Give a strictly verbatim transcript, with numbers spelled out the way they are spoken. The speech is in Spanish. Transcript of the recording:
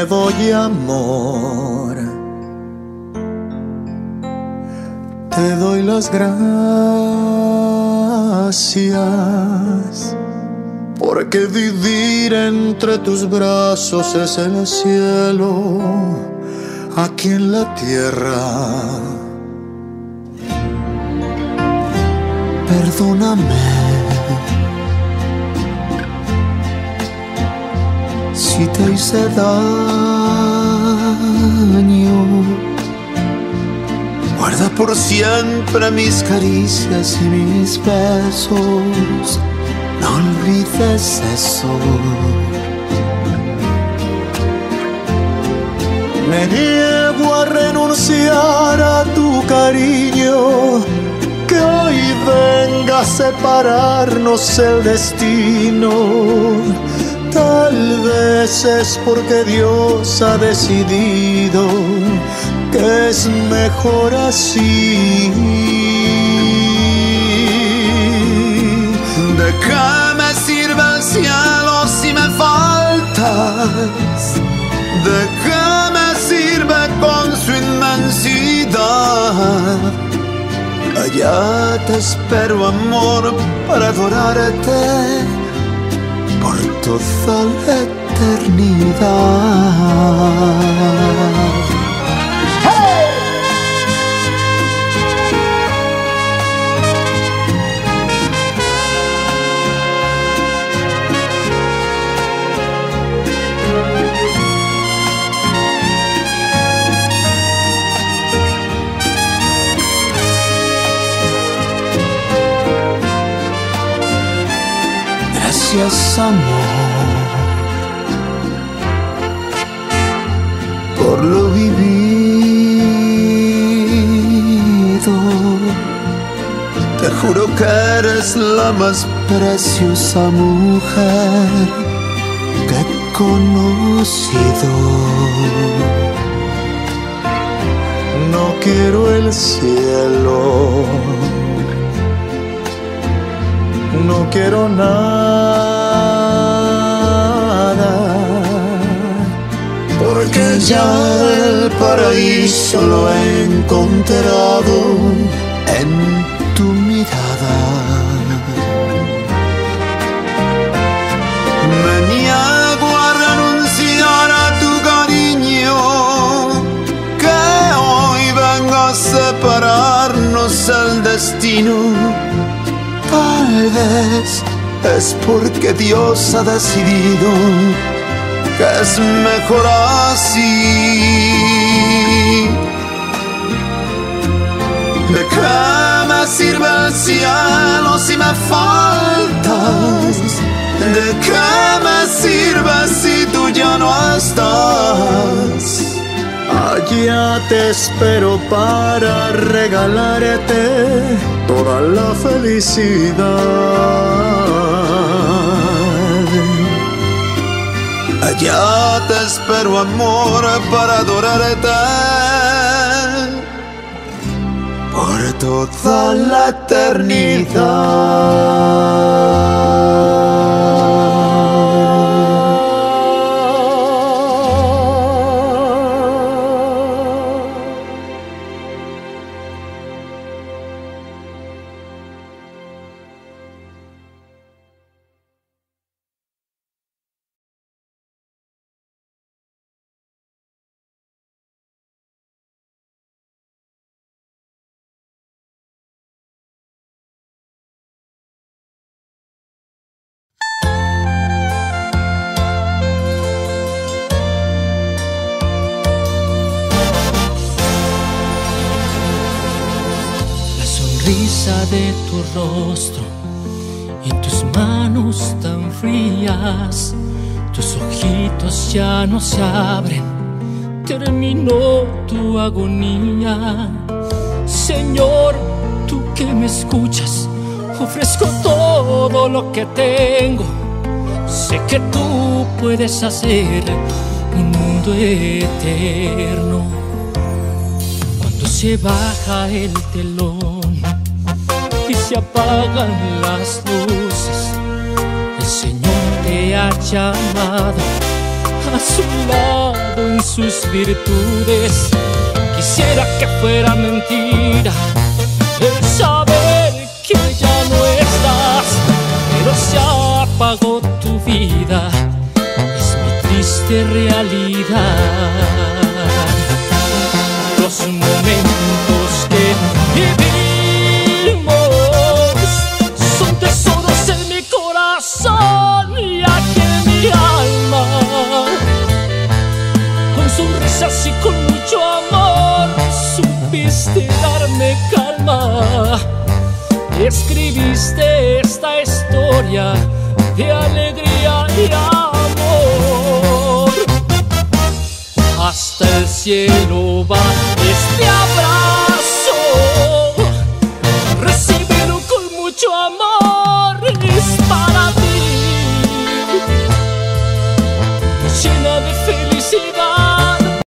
doy amor, te doy las gracias, porque vivir entre tus brazos es el cielo aquí en la tierra. Perdóname si te hice daño. Guarda por siempre mis caricias y mis besos, no olvides eso. Me niego a renunciar a tu cariño, que hoy venga a separarnos el destino. Tal vez es porque Dios ha decidido que es mejor así. ¿De qué me sirve el cielo si me faltas? ¿De qué me sirve con su inmensidad? Allá te espero, amor, para adorarte por toda la eternidad. Gracias, amor, por lo vivido. Te juro que eres la más preciosa mujer que he conocido. No quiero el cielo, no quiero nada, porque ya el paraíso lo he encontrado en tu mirada. Me niego a renunciar a tu cariño, que hoy venga a separarnos el destino. Tal vez es porque Dios ha decidido que es mejor así. ¿De qué me sirve el cielo si me faltas? ¿De qué me sirve si tú ya no estás? Allá te espero para regalarte toda la felicidad. Allá te espero, amor, para adorarte por toda la eternidad. De tu rostro y tus manos tan frías, tus ojitos ya no se abren, terminó tu agonía. Señor, tú que me escuchas, ofrezco todo lo que tengo. Sé que tú puedes hacer un mundo eterno. Cuando se baja el telón y se apagan las luces, el Señor te ha llamado a su lado en sus virtudes. Quisiera que fuera mentira el saber que ya no estás, pero se apagó tu vida, es mi triste realidad. Los momentos que vivimos son tesoros en mi corazón y aquí en mi alma. Con sonrisas y con mucho amor supiste darme calma. Escribiste esta historia de alegría y amor. Hasta el cielo